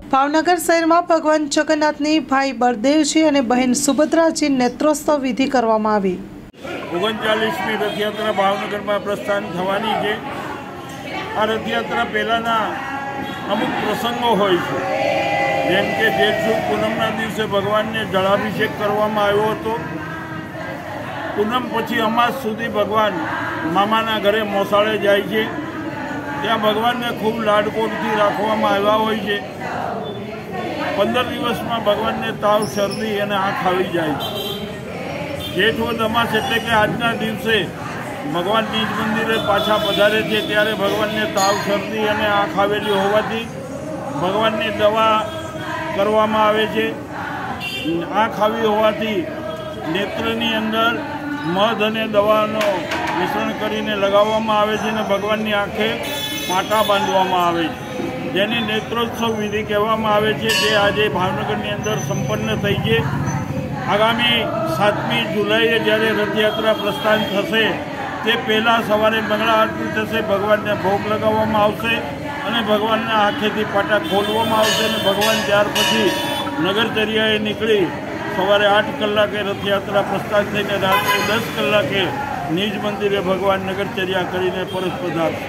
ભાવનગર શહેરમાં ભગવાન જગન્નાથની ભાઈ બળદેવજી અને બહેન સુભદ્રાજી નેત્રોત્સવ વિધિ કરવામાં આવી। 39મી રથયાત્રા ભાવનગરમાં પ્રસ્થાન થવાની છે। આ રથયાત્રા પહેલાંના અમુક પ્રસંગો હોય છે, જેમ કે જેઠ સુદ પૂનમના દિવસે ભગવાનને જળાભિષેક કરવામાં આવ્યો હતો। પૂનમ પછી અમાસ સુધી ભગવાન મામાના ઘરે મોસાળે જાય છે, ત્યાં ભગવાનને ખૂબ લાડકોડથી રાખવામાં આવ્યા હોય છે। 15 દિવસમાં ભગવાનને તાવ, શરદી અને આંખ આવી જાય છે। જેઠ વદ અમાસ એટલે કે આજના દિવસે ભગવાન નિજ મંદિરે પાછા પધારે છે, ત્યારે ભગવાનને તાવ, શરદી અને આંખ આવેલી હોવાથી ભગવાનની દવા કરવામાં આવે છે। આંખ આવી હોવાથી નેત્રની અંદર મધ અને દવાનો મિશ્રણ કરીને લગાવવામાં આવે છે અને ભગવાનની આંખે પાટા બાંધવામાં આવે છે, જેની નેત્રોત્સવ વિધિ કહેવામાં આવે છે, જે આજે ભાવનગરની અંદર સંપન્ન થઈ છે। આગામી 7મી જુલાઈએ જ્યારે રથયાત્રા પ્રસ્થાન થશે તે પહેલાં સવારે મંગળા આરતી થશે, ભગવાનને ભોગ લગાવવામાં આવશે અને ભગવાનના આંખેથી પાટા ખોલવામાં આવશે અને ભગવાન ત્યાર પછી નગરચર્યાએ નીકળી સવારે 8 કલાકે રથયાત્રા પ્રસ્થાન થઈને રાત્રે 10 કલાકે નિજ મંદિરે ભગવાન નગરચર્યા કરીને પરત પધારશે।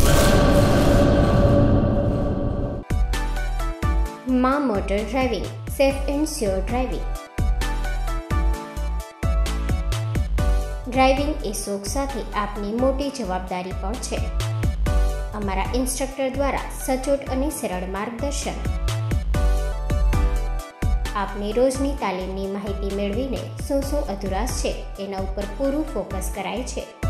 માં motor driving, safe and sure driving. Driving એ શોખ સાથે આપની મોટી જવાબદારી પણ છે। અમારા ઇન્સ્ટ્રક્ટર દ્વારા સચોટ અને સરળ માર્ગદર્શન, આપની રોજની તાલીમની માહિતી મેળવીને શું અધુરાશ છે એના ઉપર પૂરું ફોકસ કરાય છે।